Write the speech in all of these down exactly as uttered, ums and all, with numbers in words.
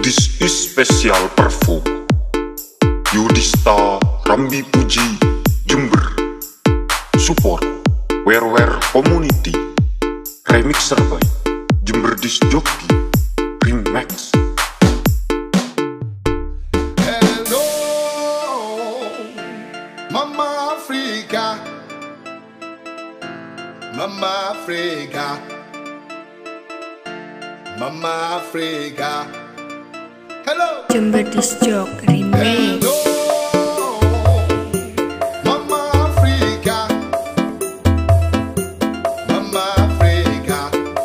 This is special perform Yudhista Rambi Puji Jember. Support Wear Wear Community. Remixer by Jember Disc Jockey Remix. Hello, Mama Africa, Mama Africa, Mama Africa. Hello, Jember Disc Jockey Remix. Hello, Mama Africa, Mama Africa,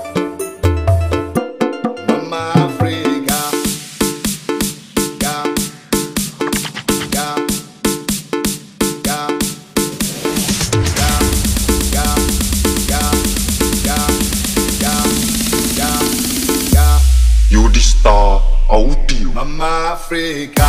Mama Africa. Ga, ga, ga, ga, ga, ga, ga, ga, ga, ga. Yudhista Audio. Mama Africa.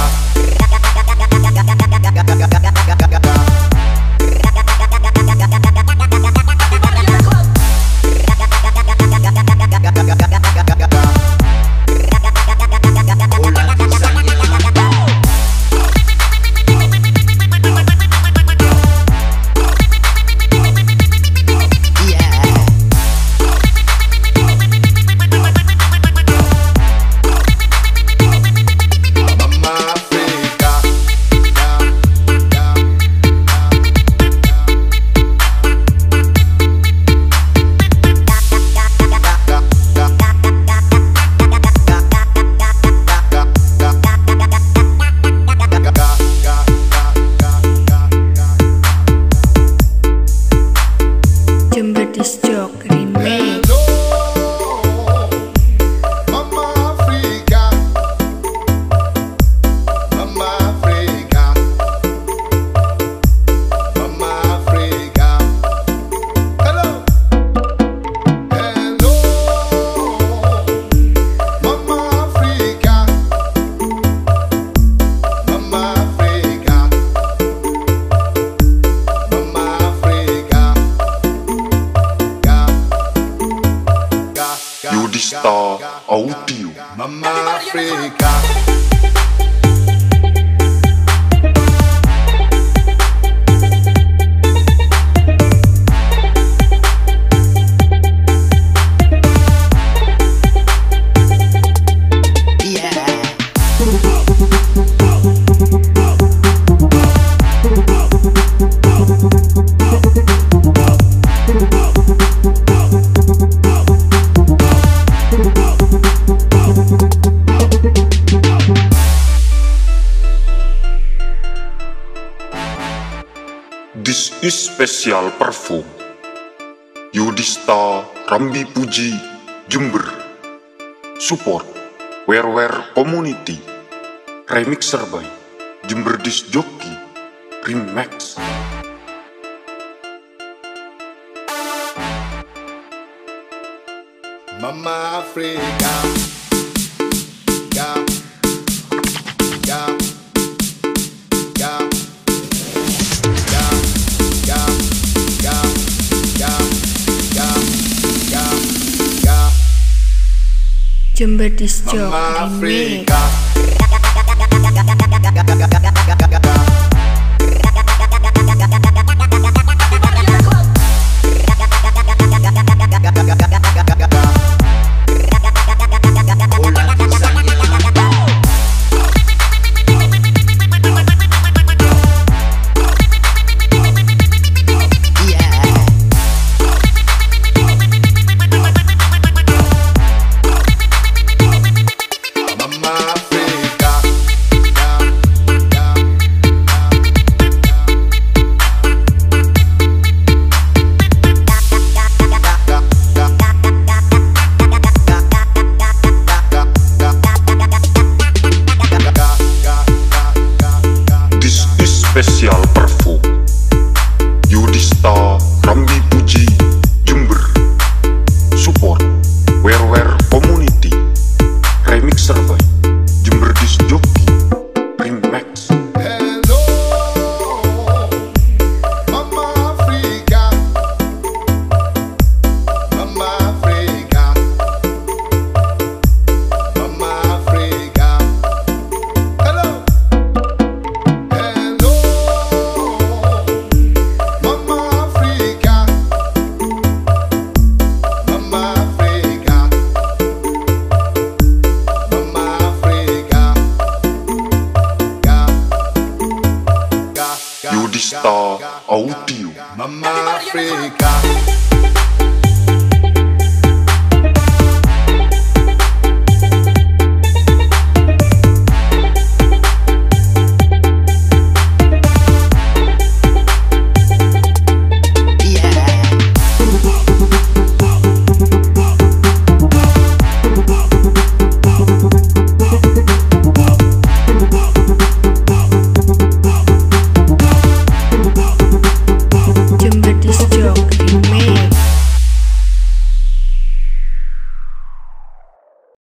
Jember Disc Jockey Remix. Mama Africa, Mama Africa, Mama Africa. Hello, hello, Mama Africa, Mama Africa, Mama Africa. Yudhista Audio. Mama Africa. This is special perform Yudhista Rambi Puji Jember. Support Wear Wear Community. Remixer by Jember Disc Jockey Remix. Mama Africa. Ga, ga, ga, ga, ga, ga, ga, ga, ga, ga. Jember Disc Mama Jockey Remix. Africa.